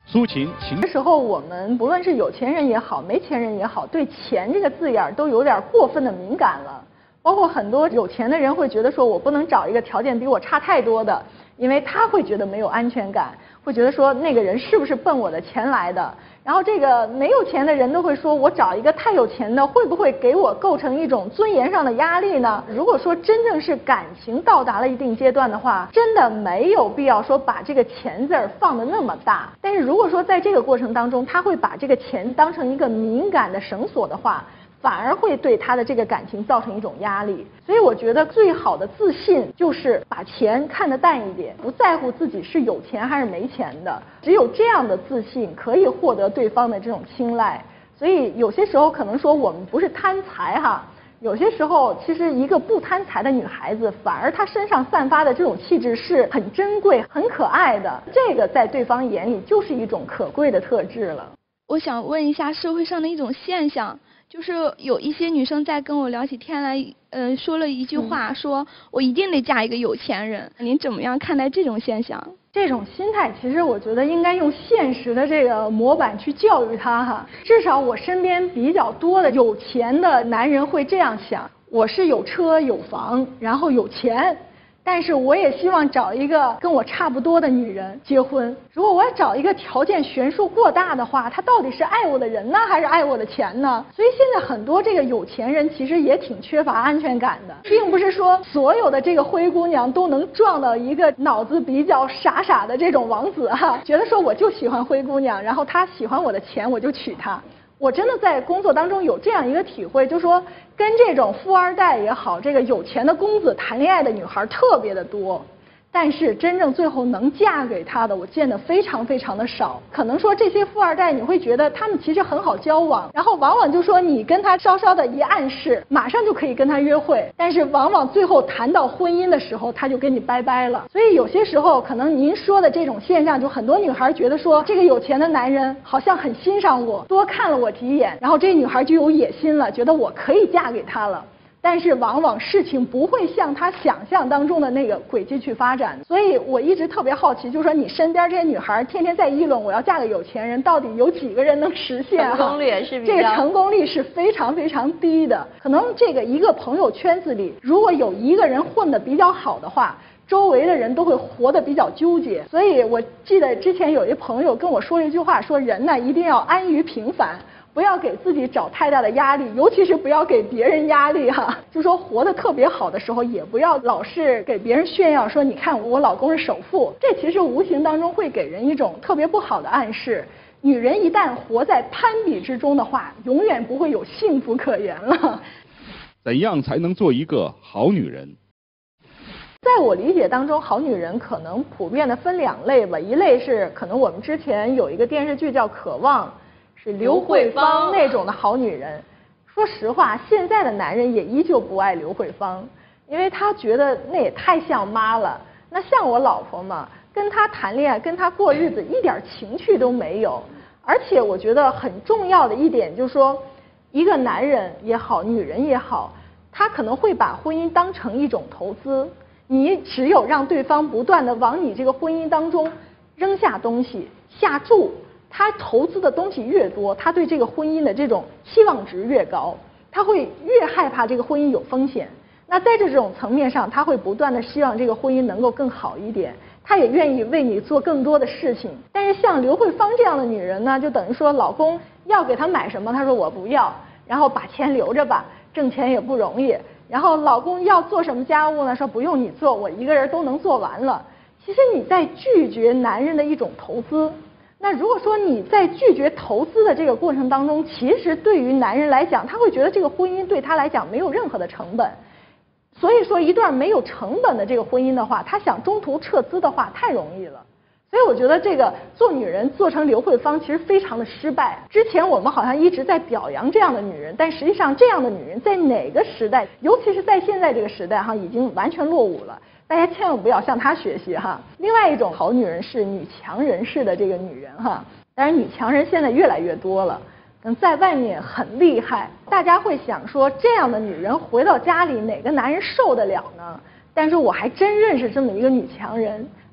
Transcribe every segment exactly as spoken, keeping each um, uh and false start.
苏秦情这时候我们不论是有钱人也好，没钱人也好，对钱这个字眼都有点过分的敏感了。包括很多有钱的人会觉得说，我不能找一个条件比我差太多的，因为他会觉得没有安全感，会觉得说那个人是不是奔我的钱来的。然后这个没有钱的人都会说，我找一个太有钱的，会不会给我构成一种尊严上的压力呢？如果说真正是感情到达了一定阶段的话，真的没有必要说把这个钱字儿放得那么大。但是如果说在这个过程当中，他会把这个钱当成一个敏感的绳索的话，反而会对他的这个感情造成一种压力。所以我觉得最好的自信就是把钱看得淡一点，不在乎自己是有钱还是没钱的，只有这样的自信可以获得对方的这种青睐。所以有些时候可能说我们不是贪财哈，有些时候其实一个不贪财的女孩子，反而她身上散发的这种气质是很珍贵很可爱的，这个在对方眼里就是一种可贵的特质了。 我想问一下社会上的一种现象，就是有一些女生在跟我聊起天来，呃，说了一句话，说我一定得嫁一个有钱人。您怎么样看待这种现象？ 这种心态，其实我觉得应该用现实的这个模板去教育他哈。至少我身边比较多的有钱的男人会这样想：我是有车有房，然后有钱。但是我也希望找一个跟我差不多的女人结婚。如果我要找一个条件悬殊过大的话，他到底是爱我的人呢，还是爱我的钱呢？所以现在很多这个有钱人其实也挺缺乏安全感的，并不是说所有的这个灰姑娘都能撞到一个脑子比较傻傻的这种王子哈，觉得说我就喜欢灰姑娘，然后他喜欢我的钱，我就娶她。我真的在工作当中有这样一个体会，就是说跟这种富二代也好，这个有钱的公子谈恋爱的女孩特别的多，但是真正最后能嫁给他的，我见得非常非常的少。可能说这些富二代你会觉得他们其实很好交往，然后往往就说你跟他稍稍的一暗示，马上就可以跟他约会，但是往往最后谈到婚姻的时候，他就跟你拜拜了。所以有些时候可能您说的这种现象，就很多女孩觉得说这个有钱的男人好像很欣赏我，多看了我几眼，然后这女孩就有野心了，觉得我可以嫁给他了。但是往往事情不会向他想象当中的那个轨迹去发展，所以我一直特别好奇，就是说你身边这些女孩天天在议论我要嫁个有钱人，到底有几个人能实现？ 成功率是比较， 这个成功率是非常非常低的。可能这个一个朋友圈子里，如果有一个人混得比较好的话，周围的人都会活得比较纠结。所以我记得之前有一朋友跟我说了一句话，说人呢一定要安于平凡，不要给自己找太大的压力，尤其是不要给别人压力哈。就说活得特别好的时候，也不要老是给别人炫耀说你看我老公是首富，这其实无形当中会给人一种特别不好的暗示。女人一旦活在攀比之中的话，永远不会有幸福可言了。 怎样才能做一个好女人？ 在我理解当中，好女人可能普遍的分两类吧，一类是可能我们之前有一个电视剧叫《渴望》，是刘慧芳那种的好女人。说实话，现在的男人也依旧不爱刘慧芳，因为他觉得那也太像妈了。那像我老婆嘛，跟他谈恋爱跟他过日子一点情趣都没有。而且我觉得很重要的一点就是说，一个男人也好，女人也好，他可能会把婚姻当成一种投资，你只有让对方不断的往你这个婚姻当中扔下东西下注，他投资的东西越多，他对这个婚姻的这种期望值越高，他会越害怕这个婚姻有风险。那在这种层面上，他会不断的希望这个婚姻能够更好一点，他也愿意为你做更多的事情。但是像刘慧芳这样的女人呢，就等于说老公要给她买什么，她说我不要，然后把钱留着吧，挣钱也不容易。然后老公要做什么家务呢，说不用你做，我一个人都能做完了。其实你在拒绝男人的一种投资。那如果说你在拒绝投资的这个过程当中，其实对于男人来讲，他会觉得这个婚姻对他来讲没有任何的成本。所以说一段没有成本的这个婚姻的话，他想中途撤资的话太容易了。所以我觉得这个做女人做成刘慧芳其实非常的失败。之前我们好像一直在表扬这样的女人，但实际上这样的女人在哪个时代，尤其是在现在这个时代哈，已经完全落伍了。大家千万不要向她学习哈。另外一种好女人是女强人式的这个女人哈，当然女强人现在越来越多了，嗯，在外面很厉害。大家会想说，这样的女人回到家里哪个男人受得了呢？但是我还真认识这么一个女强人。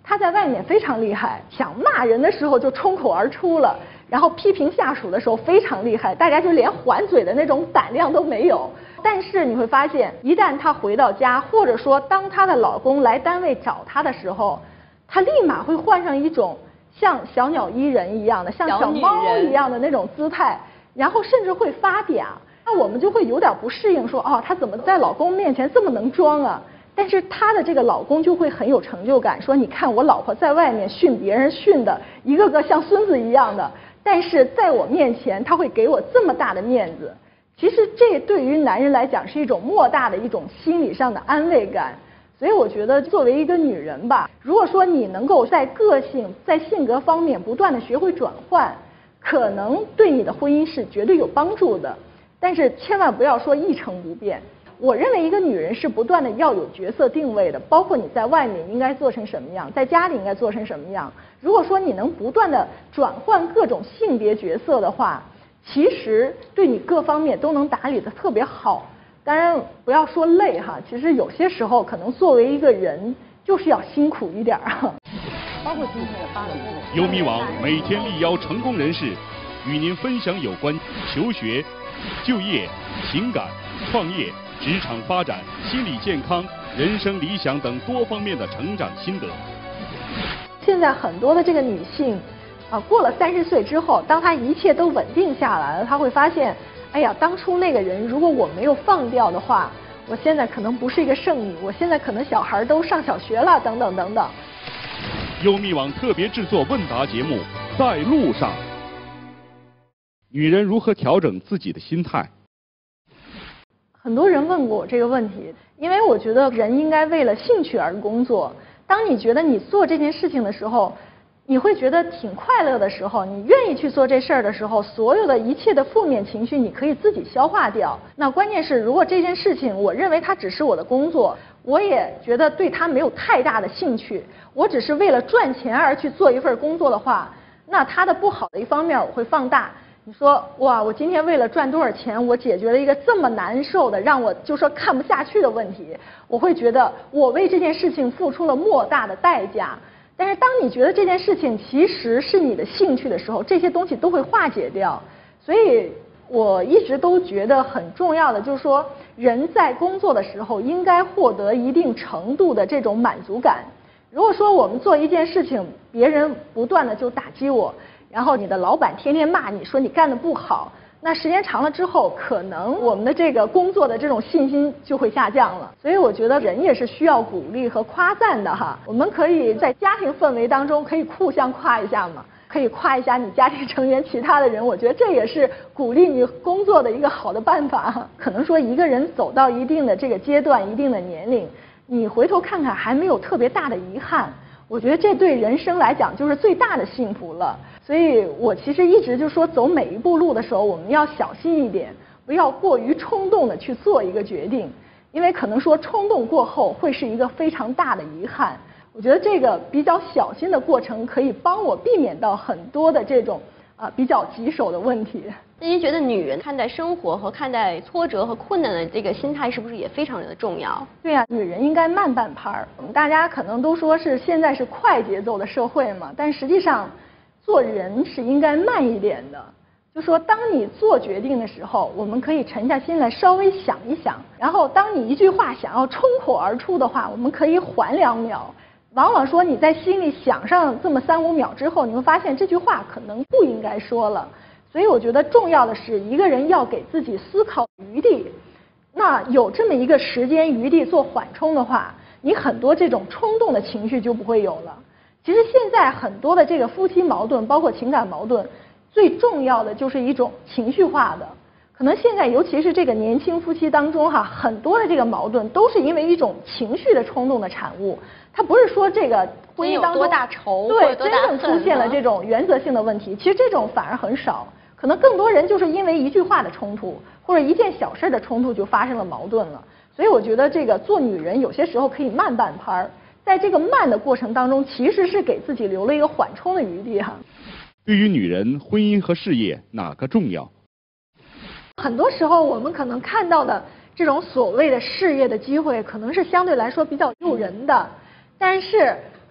他在外面非常厉害，想骂人的时候就冲口而出了，然后批评下属的时候非常厉害，大家就连还嘴的那种胆量都没有。但是你会发现，一旦她回到家，或者说当她的老公来单位找她的时候，她立马会换上一种像小鸟依人一样的，像小猫一样的那种姿态，然后甚至会发嗲。那我们就会有点不适应，说哦，她怎么在老公面前这么能装啊？但是她的这个老公就会很有成就感，说你看我老婆在外面训别人训的一个个像孙子一样的，但是在我面前她会给我这么大的面子。其实这对于男人来讲是一种莫大的一种心理上的安慰感。所以我觉得作为一个女人吧，如果说你能够在个性在性格方面不断的学会转换，可能对你的婚姻是绝对有帮助的。但是千万不要说一成不变。我认为一个女人是不断的要有角色定位的，包括你在外面应该做成什么样，在家里应该做成什么样。如果说你能不断的转换各种性别角色的话，其实对你各方面都能打理得特别好。当然不要说累哈，其实有些时候可能作为一个人就是要辛苦一点哈。包括今天的八点钟。 优米网每天力邀成功人士，与您分享有关求学、就业、情感、创业、职场发展、心理健康、人生理想等多方面的成长心得。 现在很多的这个女性啊，过了三十岁之后，当她一切都稳定下来了，她会发现，哎呀，当初那个人如果我没有放掉的话，我现在可能不是一个剩女，我现在可能小孩都上小学了，等等等等。 优米网特别制作问答节目《在路上》，女人如何调整自己的心态？ 很多人问过我这个问题，因为我觉得人应该为了兴趣而工作。当你觉得你做这件事情的时候，你会觉得挺快乐的时候，你愿意去做这事儿的时候，所有的一切的负面情绪你可以自己消化掉。那关键是，如果这件事情我认为它只是我的工作，我也觉得对它没有太大的兴趣，我只是为了赚钱而去做一份工作的话，那它的不好的一方面我会放大。你说哇，我今天为了赚多少钱，我解决了一个这么难受的让我就说看不下去的问题，我会觉得我为这件事情付出了莫大的代价。但是当你觉得这件事情其实是你的兴趣的时候，这些东西都会化解掉。所以我一直都觉得很重要的就是说，人在工作的时候应该获得一定程度的这种满足感。如果说我们做一件事情，别人不断的就打击我，然后你的老板天天骂你说你干得不好，那时间长了之后，可能我们的这个工作的这种信心就会下降了。所以我觉得人也是需要鼓励和夸赞的哈。我们可以在家庭氛围当中可以互相夸一下嘛，可以夸一下你家庭成员其他的人，我觉得这也是鼓励你工作的一个好的办法。可能说一个人走到一定的这个阶段，一定的年龄，你回头看看还没有特别大的遗憾，我觉得这对人生来讲就是最大的幸福了。所以我其实一直就说，走每一步路的时候，我们要小心一点，不要过于冲动的去做一个决定，因为可能说冲动过后会是一个非常大的遗憾。我觉得这个比较小心的过程可以帮我避免到很多的这种啊、呃、比较棘手的问题。 那您觉得女人看待生活和看待挫折和困难的这个心态是不是也非常的重要？ 对呀、啊，女人应该慢半拍儿。我们大家可能都说是现在是快节奏的社会嘛，但实际上做人是应该慢一点的。就说当你做决定的时候，我们可以沉下心来稍微想一想，然后当你一句话想要冲口而出的话，我们可以缓两秒。往往说你在心里想上这么三五秒之后，你会发现这句话可能不应该说了。所以我觉得重要的是一个人要给自己思考余地，那有这么一个时间余地做缓冲的话，你很多这种冲动的情绪就不会有了。其实现在很多的这个夫妻矛盾，包括情感矛盾，最重要的就是一种情绪化的。可能现在尤其是这个年轻夫妻当中哈，很多的这个矛盾都是因为一种情绪的冲动的产物。它不是说这个婚姻当中多大仇， 对，真正出现了这种原则性的问题，其实这种反而很少。可能更多人就是因为一句话的冲突，或者一件小事的冲突就发生了矛盾了。所以我觉得这个做女人有些时候可以慢半拍儿，在这个慢的过程当中，其实是给自己留了一个缓冲的余地哈。 对于女人，婚姻和事业哪个重要？ 很多时候我们可能看到的这种所谓的事业的机会，可能是相对来说比较诱人的，但是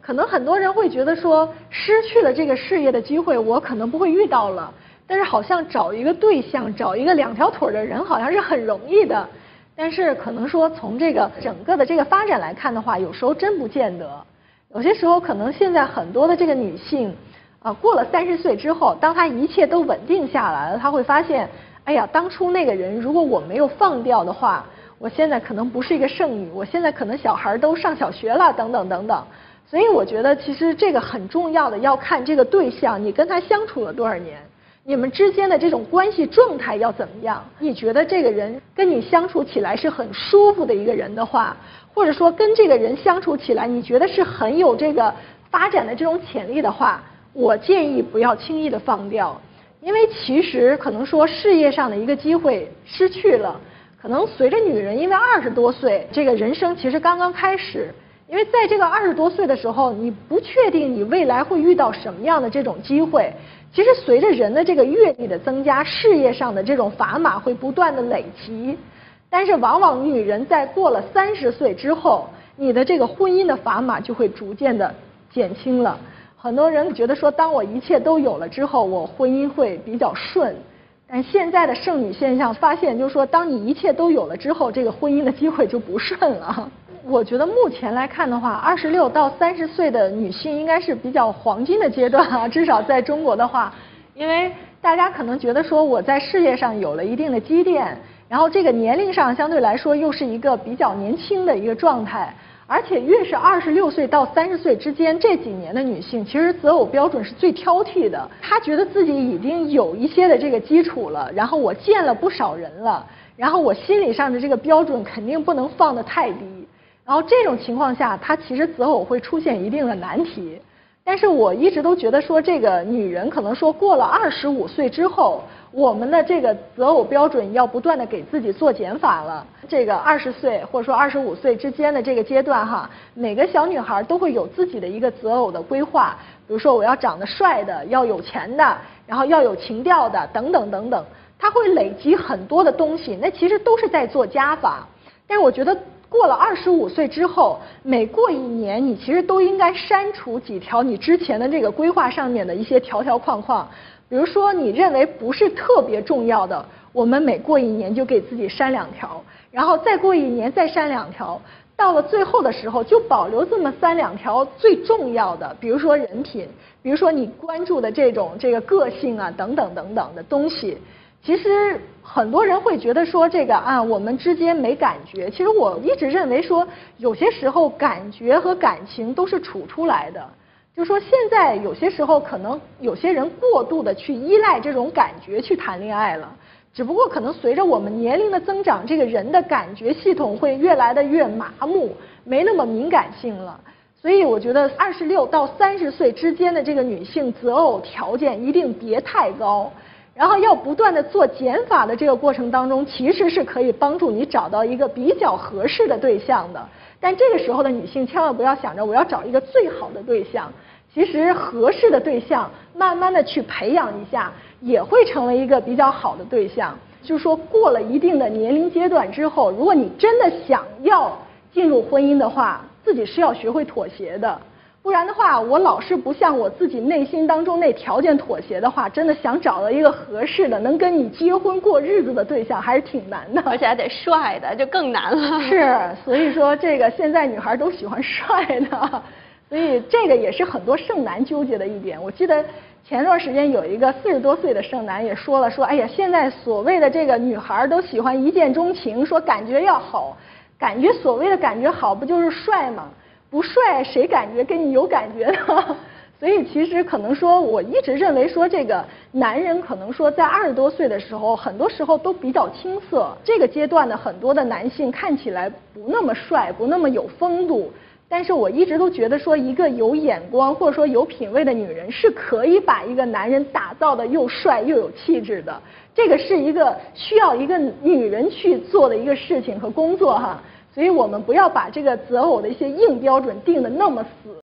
可能很多人会觉得说，失去了这个事业的机会，我可能不会遇到了。但是好像找一个对象，找一个两条腿的人，好像是很容易的。但是可能说从这个整个的这个发展来看的话，有时候真不见得。有些时候可能现在很多的这个女性，啊，过了三十岁之后，当她一切都稳定下来了，她会发现，哎呀，当初那个人如果我没有放掉的话，我现在可能不是一个剩女，我现在可能小孩都上小学了，等等等等。所以我觉得其实这个很重要的，要看这个对象，你跟他相处了多少年。你们之间的这种关系状态要怎么样？你觉得这个人跟你相处起来是很舒服的一个人的话，或者说跟这个人相处起来你觉得是很有这个发展的这种潜力的话，我建议不要轻易的放掉。因为其实可能说事业上的一个机会失去了，可能随着女人因为二十多岁这个人生其实刚刚开始，因为在这个二十多岁的时候，你不确定你未来会遇到什么样的这种机会。其实随着人的这个阅历的增加，事业上的这种砝码会不断的累积，但是往往女人在过了三十岁之后，你的这个婚姻的砝码就会逐渐的减轻了。很多人觉得说，当我一切都有了之后，我婚姻会比较顺。但现在的剩女现象发现，就是说，当你一切都有了之后，这个婚姻的机会就不顺了。我觉得目前来看的话，二十六到三十岁的女性应该是比较黄金的阶段啊，至少在中国的话，因为大家可能觉得说我在事业上有了一定的积淀，然后这个年龄上相对来说又是一个比较年轻的一个状态，而且越是二十六岁到三十岁之间这几年的女性，其实择偶标准是最挑剔的。她觉得自己已经有一些的这个基础了，然后我见了不少人了，然后我心理上的这个标准肯定不能放得太低。然后这种情况下，她其实择偶会出现一定的难题。但是我一直都觉得说，这个女人可能说过了二十五岁之后，我们的这个择偶标准要不断的给自己做减法了。这个二十岁或者说二十五岁之间的这个阶段哈，每个小女孩都会有自己的一个择偶的规划，比如说我要长得帅的，要有钱的，然后要有情调的，等等等等。她会累积很多的东西，那其实都是在做加法。但是我觉得，过了二十五岁之后，每过一年，你其实都应该删除几条你之前的这个规划上面的一些条条框框。比如说，你认为不是特别重要的，我们每过一年就给自己删两条，然后再过一年再删两条，到了最后的时候就保留这么三两条最重要的，比如说人品，比如说你关注的这种这个个性啊，等等等等的东西。其实很多人会觉得说这个啊，我们之间没感觉。其实我一直认为说，有些时候感觉和感情都是处出来的。就是说现在有些时候可能有些人过度的去依赖这种感觉去谈恋爱了，只不过可能随着我们年龄的增长，这个人的感觉系统会越来的越麻木，没那么敏感性了。所以我觉得二十六到三十岁之间的这个女性择偶条件一定别太高。然后要不断的做减法的这个过程当中，其实是可以帮助你找到一个比较合适的对象的。但这个时候的女性千万不要想着我要找一个最好的对象，其实合适的对象慢慢的去培养一下，也会成为一个比较好的对象。就是说过了一定的年龄阶段之后，如果你真的想要进入婚姻的话，自己是要学会妥协的。不然的话，我老是不向我自己内心当中那条件妥协的话，真的想找到一个合适的能跟你结婚过日子的对象还是挺难的， 而且还得帅的，就更难了。 是，所以说这个现在女孩都喜欢帅的，所以这个也是很多剩男纠结的一点。我记得前段时间有一个四十多岁的剩男也说了，说哎呀，现在所谓的这个女孩都喜欢一见钟情，说感觉要好，感觉所谓的感觉好不就是帅吗？不帅谁感觉跟你有感觉呢？所以其实可能说，我一直认为说，这个男人可能说在二十多岁的时候，很多时候都比较青涩。这个阶段的很多的男性看起来不那么帅，不那么有风度。但是我一直都觉得说，一个有眼光或者说有品位的女人是可以把一个男人打造的又帅又有气质的。这个是一个需要一个女人去做的一个事情和工作哈。所以我们不要把这个择偶的一些硬标准定得那么死。